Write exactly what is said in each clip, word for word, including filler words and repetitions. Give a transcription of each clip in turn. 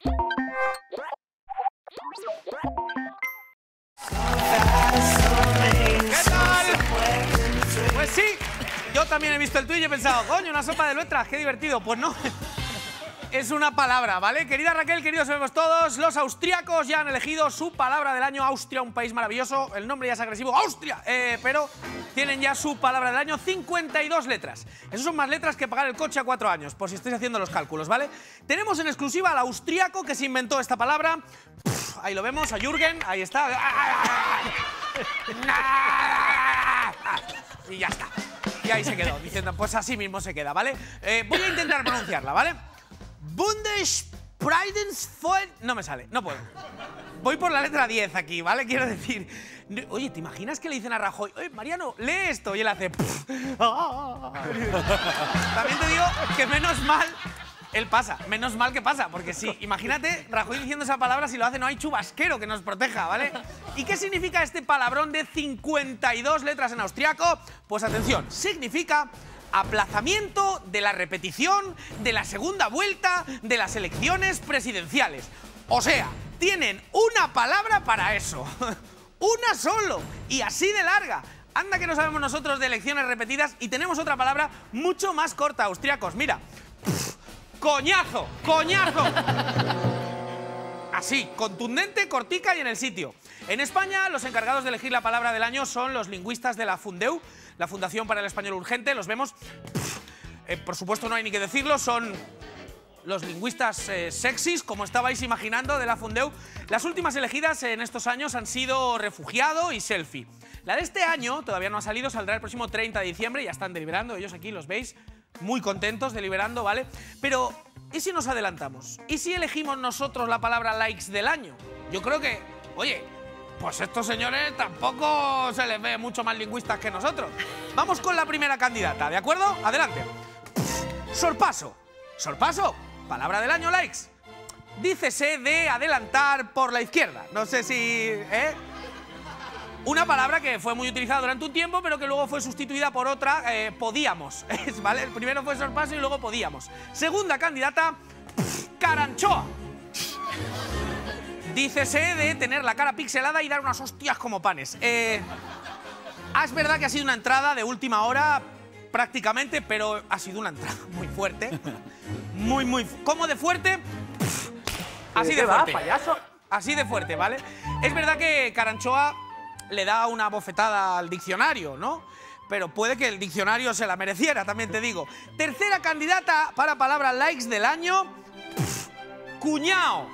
¿Qué tal? Pues sí, yo también he visto el tuit y he pensado, coño, una sopa de letras, qué divertido. Pues no, es una palabra, ¿vale? Querida Raquel, queridos sabemos todos, los austriacos ya han elegido su palabra del año. Austria, un país maravilloso, el nombre ya es agresivo, ¡Austria! Eh, pero tienen ya su palabra del año, cincuenta y dos letras. Eso son más letras que pagar el coche a cuatro años, por si estáis haciendo los cálculos, ¿vale? Tenemos en exclusiva al austriaco que se inventó esta palabra. Pff, ahí lo vemos, a Jürgen, ahí está. Y ya está. Y ahí se quedó, diciendo, pues así mismo se queda, ¿vale? Eh, voy a intentar pronunciarla, ¿vale? Bundespreisensfeld... No me sale, no puedo. Voy por la letra diez aquí, ¿vale? Quiero decir... Oye, ¿te imaginas que le dicen a Rajoy, oye, Mariano, lee esto? Y él hace... También te digo que menos mal... Él pasa, menos mal que pasa, porque sí, imagínate Rajoy diciendo esa palabra, si lo hace no hay chubasquero que nos proteja, ¿vale? ¿Y qué significa este palabrón de cincuenta y dos letras en austriaco? Pues atención, significa aplazamiento de la repetición de la segunda vuelta de las elecciones presidenciales. O sea, tienen una palabra para eso, una solo, y así de larga. Anda que no sabemos nosotros de elecciones repetidas y tenemos otra palabra mucho más corta, austriacos, mira. ¡Coñazo! ¡Coñazo! Así, contundente, cortica y en el sitio. En España, los encargados de elegir la palabra del año son los lingüistas de la Fundeu, la Fundación para el Español Urgente. Los vemos, eh, por supuesto no hay ni que decirlo, son los lingüistas eh, sexys, como estabais imaginando, de la Fundeu. Las últimas elegidas en estos años han sido refugiado y selfie. La de este año todavía no ha salido, saldrá el próximo treinta de diciembre, ya están deliberando, ellos aquí los veis. Muy contentos, deliberando, ¿vale? Pero, ¿y si nos adelantamos? ¿Y si elegimos nosotros la palabra likes del año? Yo creo que, oye, pues estos señores tampoco se les ve mucho más lingüistas que nosotros. Vamos con la primera candidata, ¿de acuerdo? Adelante. Sorpaso. Sorpaso, palabra del año, likes. Dícese de adelantar por la izquierda. No sé si... ¿eh? Una palabra que fue muy utilizada durante un tiempo, pero que luego fue sustituida por otra, eh, podíamos, ¿vale? El primero fue sorpaso y luego podíamos. Segunda candidata, caranchoa. Dícese de tener la cara pixelada y dar unas hostias como panes. Eh, ah, es verdad que ha sido una entrada de última hora, prácticamente, pero ha sido una entrada muy fuerte. Muy, muy... ¿Cómo de fuerte? Así de fuerte. payaso? Así de fuerte, ¿vale? Es verdad que caranchoa le da una bofetada al diccionario, ¿no? Pero puede que el diccionario se la mereciera, también te digo. Tercera candidata para palabra likes del año, cuñao.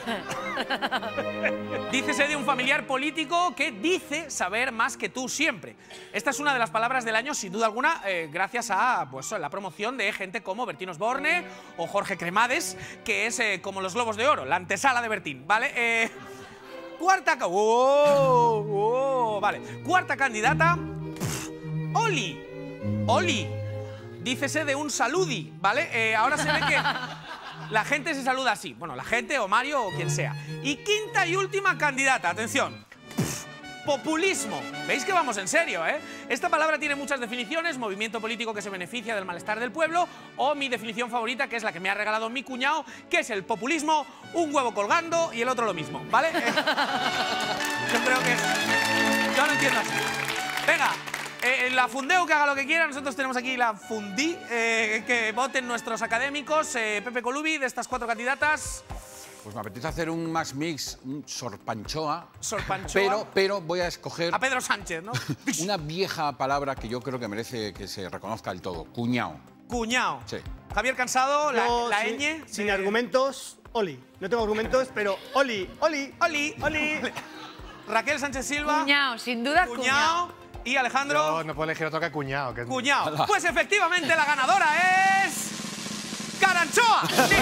Dícese de un familiar político que dice saber más que tú siempre. Esta es una de las palabras del año, sin duda alguna, eh, gracias a pues, la promoción de gente como Bertín Osborne o Jorge Cremades, que es eh, como los Globos de Oro, la antesala de Bertín, ¿vale? Eh... Cuarta... Oh, oh, vale. Cuarta candidata... Oli. Oli. Dícese de un saludi, ¿vale? Eh, ahora se ve que la gente se saluda así. Bueno, la gente o Mario o quien sea. Y quinta y última candidata, atención. Populismo. ¿Veis que vamos en serio, eh? Esta palabra tiene muchas definiciones. Movimiento político que se beneficia del malestar del pueblo. O mi definición favorita, que es la que me ha regalado mi cuñado, que es el populismo, un huevo colgando y el otro lo mismo, ¿vale? Eh, yo creo que... Yo lo entiendo así. Venga, eh, la Fundeu que haga lo que quiera. Nosotros tenemos aquí la Fundi. Eh, que voten nuestros académicos. Eh, Pepe Colubi, de estas cuatro candidatas... Pues me apetece hacer un Max Mix, un sorpanchoa. Sorpanchoa. Pero, pero voy a escoger... A Pedro Sánchez, ¿no? Una vieja palabra que yo creo que merece que se reconozca del todo. Cuñao. Cuñao. Sí. Javier Cansado, la, No, la sin, ñ. Sin de... argumentos, Oli. No tengo argumentos, pero Oli, Oli, Oli. Oli. Raquel Sánchez Silva. Cuñao, sin duda Cuñao. Y Alejandro. Yo no puedo elegir otro que cuñado. Que... Cuñao. Pues efectivamente la ganadora es... ¡Caranchoa! Sí.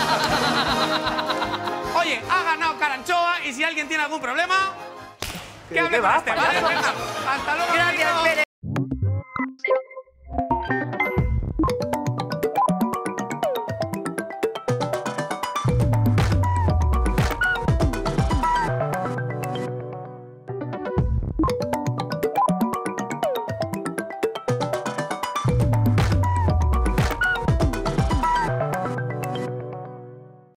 Oye, ha ganado Caranchoa y si alguien tiene algún problema, que hable con este, ¿vale? Venga, hasta luego. Gracias, Pérez.